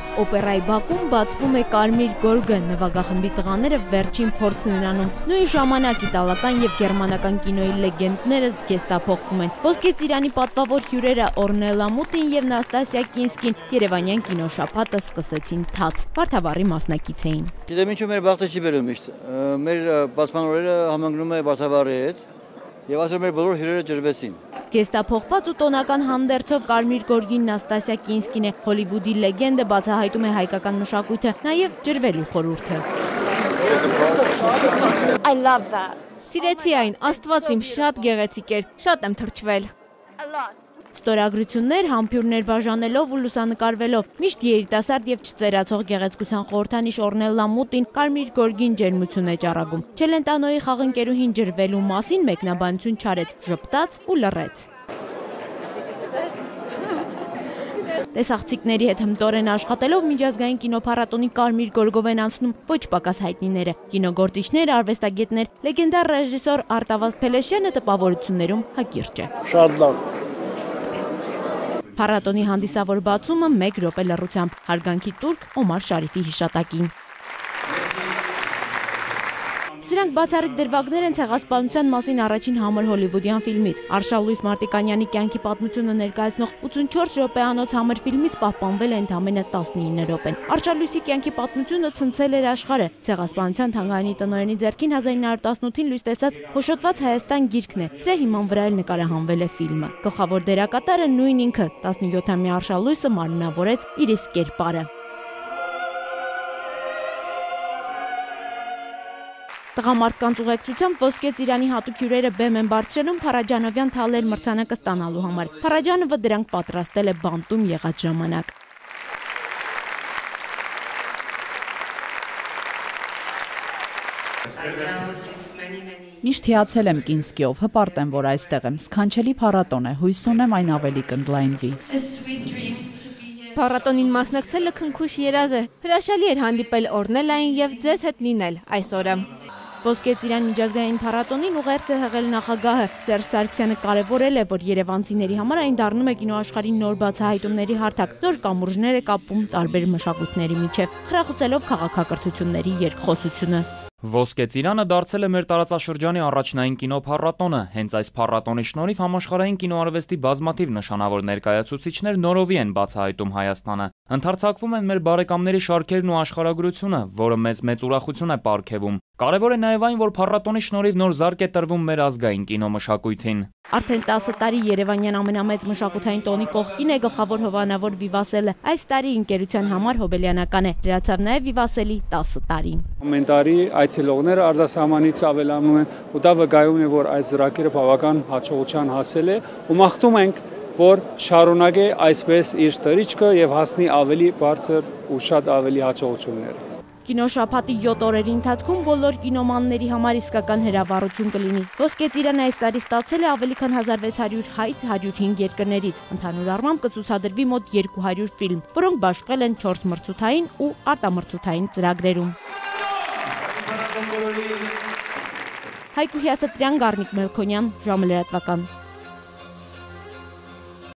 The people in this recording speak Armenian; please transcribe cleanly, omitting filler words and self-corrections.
Օպերայի բակում բացվում է Կարմիր գորգը, նվագախմբի տղաները վերջին փորձն են անում։ Նույն ժամանակ իտալական եւ գերմանական կինոյի լեգենդները զգեստափոխվում են։ Ոսկե ծիրանի պատվավոր հյուրերը Օրնելա Մուտին եւ Նաստասիա Կինսկին երևանյան կինոշաբաթը սկսեցին թաց։ Վարդավառի մասնակից էին։ Գիտեմ ինչու մեր բախտը չի բերում միշտ։ Մեր բացմանորերը համընկնում է Վարդավառի հետ եւ ասում մեր բոլոր հյուրերը ջրվեցին։ Զգեստափոխված ու տոնական հանդերձով Կարմիր գորգին Նաստասիա Կինսկին է, Հոլիվուդի լեգենդը բացահայտում է հայկական մշակույթը, նաև ջրվելու խորհուրդը։ I love that. Սիրեցի այն, Աստված իմ շատ գեղեցիկ էր, շատ եմ թրջվել։ A lot. Ստորագրություններ, համբույրներ բաժանելով ու լուսանկարվելով, միշտ երիտասարդ եւ չծերացող գեղեցկության խորհրդանիշ Օրնելա Մուտին Կարմիր գորգին ջերմություն է ճառագում։ Չելենտանոյի խաղընկերուհին ջրվելու մասին մեկնաբանություն չարեց, ժպտաց ու լռեց։ Տեսախցիկների հետ հմտորեն աշխատելով միջազգային կինոփառատոնի Կարմիր գորգով են անցնում ոչ պակաս հայտնիները, կինոգործիչներ, արվեստագետներ, լեգենդար ռեժիսոր Արտավազդ Փելեշյանը տպավորություններում հակիրճ է։ Շատ լավ։ Փառատոնի հանդիսավոր բացումը 1 րոպե լռությամբ, հարգանքի տուրք Օմար Շարիֆի հիշատակին։ Սրանք բացառիկ դրվագներ են ցեղասպանության մասին առաջին համր հոլիվուդյան ֆիլմից։ Արշալույս Մարտիկանյանի կյանքի պատմությունը ներկայացնող 84 րոպեանոց համր ֆիլմից պահպանվել է ընդամենը 19 րոպեն։ Արշալույսի կյանքի պատմությունը ցնցել էր աշխարհը։ Ցեղասպանության թանգարանի տնօրենի ձեռքին 1918-ին լույս տեսած Հոշոտված Հայաստան գիրքն է։ Դրա հիման վրա էլ նկարահանվել է ֆիլմը։ Գլխավոր դերակատարը նույն ինքը 17-ամյա Արշալույսը մարմնավորեց իր իսկ կերպարը։ Տղամարդկանց ուղեկցությամբ Ոսկե ծիրանի հատուկ հյուրերը բեմ են բարձրանում Փարաջանովյան թալեր մրցանակը ստանալու համար։ Փարաջանովը դրանք պատրաստել է բանտում եղած ժամանակ։ Միշտ հիացել եմ Կինսկիով, հպարտ եմ, որ այստեղ եմ, սքանչելի փառատոն է, հույս ունեմ այն ավելի կընդլայնվի։ Փառատոնին մասնակցելը քնքուշ երազ է։ Հրաշալի էր հանդիպել Օրնելային եւ ձեզ հետ լինել այսօրը։ Ոսկե ծիրան միջազգային փառատոնին ուղերձ է հղել նախագահը Սերժ Սարգսյանը կարևորել է, որ երևանցիների համար այն դառնում է կինոաշխարհի նոր բացահայտումների հարթակ, նոր կամուրջներ է կապում տարբեր մշակույթների միջև, խրախուսելով քաղաքակրթությունների երկխոսությունը։ Ոսկե ծիրանը դարձել է մեր տարածաշրջանի առաջնային կինոփառատոնը։ Հենց այս փառատոնի շնորհիվ համաշխարհային կինոարվեստի բազմաթիվ նշանավոր ներկայացուցիչներ նորովի են բացահայտում Հայաստանը։ Ընդարձակվում են մեր բարեկամների շարքերն ու աշխարհագրությունը, որը մեծ ուրախություն է պարգևում։ Կարևոր է նաև այն, որ փառատոնի շնորհիվ նոր զարկ է տրվում մեր ազգային կինոմշակույթին։ Արդեն 10 տարի Երևանյան ամենամեծ մշակութային տոնի կողքին է գլխավոր հովանավոր Վիվասելը։ Այս տարի ընկերության համար հոբելյանական է։ Դրացավ նաև Վիվասելի 10 տարին։ Ամեն տարի այցելողները արտասահմանից ավելանում են, ու դա վկայում է, որ այս զրակերը բավական հաջողության հասել է, ու մաղթում ենք, որ շարունակե այսպես իր ստրիչքը եւ հասնի ավելի բարձր ու շատ ավելի հաջողություններ։ Կինոշաբաթի 7 օրերի ընթացքում բոլոր կինոմանների համար իսկական հրավառություն կլինի։ Ոսկե ծիրանը այս տարի ստացել է ավելի քան 1600 հայտ 105 երկրներից։ Ընդհանուր առմամբ կցուցադրվի մոտ 200 ֆիլմ, որոնք բաշխվել են 4 մրցութային ու արտամրցութային ծրագրերում։ Հայկու Հյասատրյան, Գառնիկ Մելքոնյան, ժամը լրատվական։